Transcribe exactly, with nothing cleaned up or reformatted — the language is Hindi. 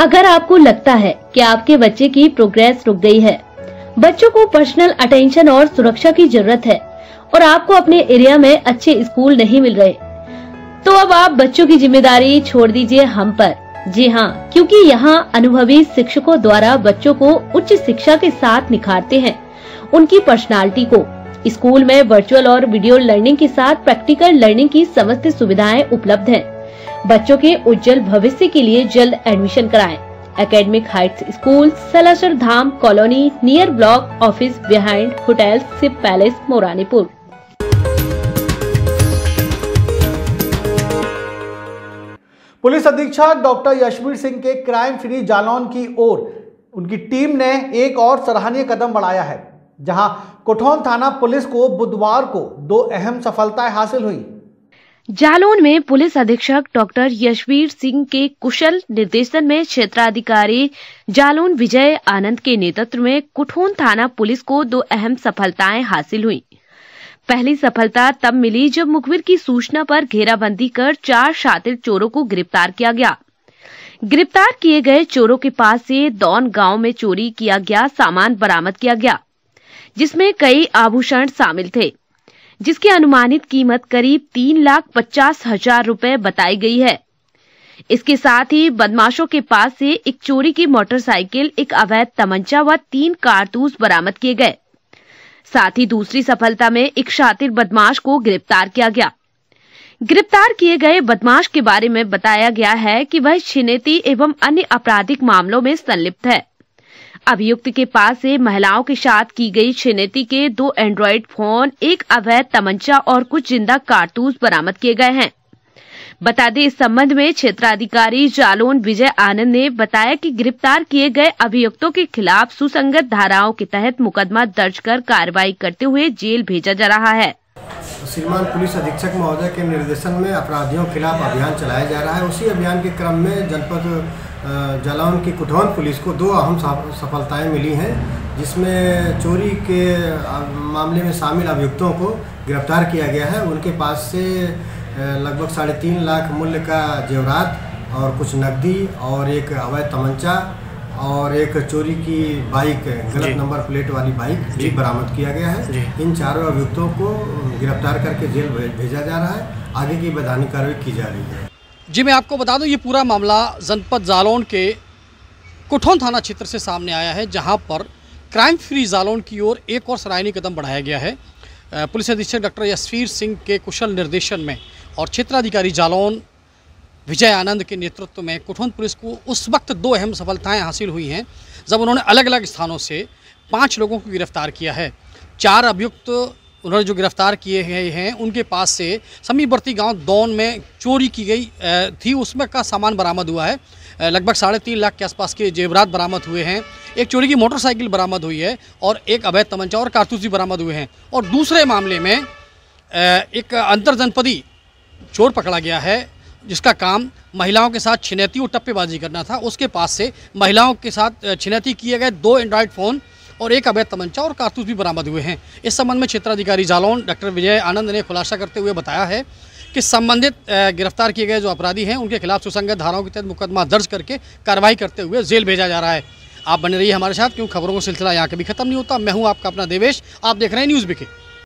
अगर आपको लगता है कि आपके बच्चे की प्रोग्रेस रुक गई है, बच्चों को पर्सनल अटेंशन और सुरक्षा की जरूरत है और आपको अपने एरिया में अच्छे स्कूल नहीं मिल रहे, तो अब आप बच्चों की जिम्मेदारी छोड़ दीजिए हम पर। जी हाँ, क्योंकि यहाँ अनुभवी शिक्षकों द्वारा बच्चों को उच्च शिक्षा के साथ निखारते हैं उनकी पर्सनालिटी को। स्कूल में वर्चुअल और वीडियो लर्निंग के साथ प्रैक्टिकल लर्निंग की समस्त सुविधाएं उपलब्ध हैं। बच्चों के उज्जवल भविष्य के लिए जल्द एडमिशन कराएं। Academic heights school, Salasar Dham colony, near block office, behind hotel ship palace, Moranipur. Police अधीक्षक डॉक्टर यशवीर सिंह के क्राइम फ्री जालौन की ओर उनकी टीम ने एक और सराहनीय कदम बढ़ाया है, जहां कुठौन थाना पुलिस को बुधवार को दो अहम सफलताएं हासिल हुई। जालौन में पुलिस अधीक्षक डॉक्टर यशवीर सिंह के कुशल निर्देशन में क्षेत्राधिकारी जालौन विजय आनंद के नेतृत्व में कुठौन थाना पुलिस को दो अहम सफलताएं हासिल हुई। पहली सफलता तब मिली जब मुखबिर की सूचना पर घेराबंदी कर चार शातिर चोरों को गिरफ्तार किया गया। गिरफ्तार किए गए चोरों के पास से दौन गांव में चोरी किया गया सामान बरामद किया गया, जिसमें कई आभूषण शामिल थे, जिसकी अनुमानित कीमत करीब तीन लाख पचास हजार रुपए बताई गई है। इसके साथ ही बदमाशों के पास से एक चोरी की मोटरसाइकिल, एक अवैध तमंचा व तीन कारतूस बरामद किए गए। साथ ही दूसरी सफलता में एक शातिर बदमाश को गिरफ्तार किया गया। गिरफ्तार किए गए बदमाश के बारे में बताया गया है कि वह छिनेती एवं अन्य आपराधिक मामलों में संलिप्त है। अभियुक्त के पास से महिलाओं के साथ की गई छिनेती के दो एंड्रॉयड फोन, एक अवैध तमंचा और कुछ जिंदा कारतूस बरामद किए गए हैं। बता दें, इस संबंध में क्षेत्राधिकारी जालौन विजय आनंद ने बताया कि गिरफ्तार किए गए अभियुक्तों के खिलाफ सुसंगत धाराओं के तहत मुकदमा दर्ज कर कार्रवाई करते हुए जेल भेजा जा रहा है। श्रीमान पुलिस अधीक्षक महोदय के निर्देशन में अपराधियों के खिलाफ अभियान चलाया जा रहा है। उसी अभियान के क्रम में जनपद जालौन की कुठौन पुलिस को दो अहम सफलताएं मिली हैं, जिसमें चोरी के मामले में शामिल अभियुक्तों को गिरफ्तार किया गया है। उनके पास से लगभग साढ़े तीन लाख मूल्य का जेवरात और कुछ नकदी और एक अवैध तमंचा और एक चोरी की बाइक, गलत नंबर प्लेट वाली बाइक भी बरामद किया गया है। इन चारों अभियुक्तों को गिरफ्तार करके जेल भेजा जा रहा है। आगे की वैधानिक कार्रवाई की जा रही है। जी, मैं आपको बता दूं, ये पूरा मामला जनपद जालौन के कुठौन थाना क्षेत्र से सामने आया है, जहां पर क्राइम फ्री जालौन की ओर एक और सराहनीय कदम बढ़ाया गया है। पुलिस अधीक्षक डॉक्टर यशवीर सिंह के कुशल निर्देशन में और क्षेत्राधिकारी जालौन विजय आनंद के नेतृत्व में कुठौन पुलिस को उस वक्त दो अहम सफलताएं हासिल हुई हैं, जब उन्होंने अलग अलग स्थानों से पाँच लोगों को गिरफ्तार किया है। चार अभियुक्त उन्होंने जो गिरफ्तार किए गए हैं, उनके पास से समीपवर्ती गांव दौन में चोरी की गई थी, उसमें का सामान बरामद हुआ है। लगभग साढ़े तीन लाख के आसपास के जेवरात बरामद हुए हैं। एक चोरी की मोटरसाइकिल बरामद हुई है और एक अवैध तमंचा और कारतूस भी बरामद हुए हैं। और दूसरे मामले में एक अंतर जनपदी चोर पकड़ा गया है, जिसका काम महिलाओं के साथ छिनैती और टप्पेबाजी करना था। उसके पास से महिलाओं के साथ छिनैती किए गए दो एंड्रॉयड फ़ोन और एक अवैध तमंचा और कारतूस भी बरामद हुए हैं। इस संबंध में क्षेत्राधिकारी जालौन डॉक्टर विजय आनंद ने खुलासा करते हुए बताया है कि संबंधित गिरफ्तार किए गए जो अपराधी हैं, उनके खिलाफ सुसंगत धाराओं के तहत मुकदमा दर्ज करके कार्रवाई करते हुए जेल भेजा जा रहा है। आप बने रहिए हमारे साथ, क्योंकि खबरों का सिलसिला यहाँ कभी खत्म नहीं होता। मैं हूँ आपका अपना देवेश, आप देख रहे हैं न्यूज़ बीके।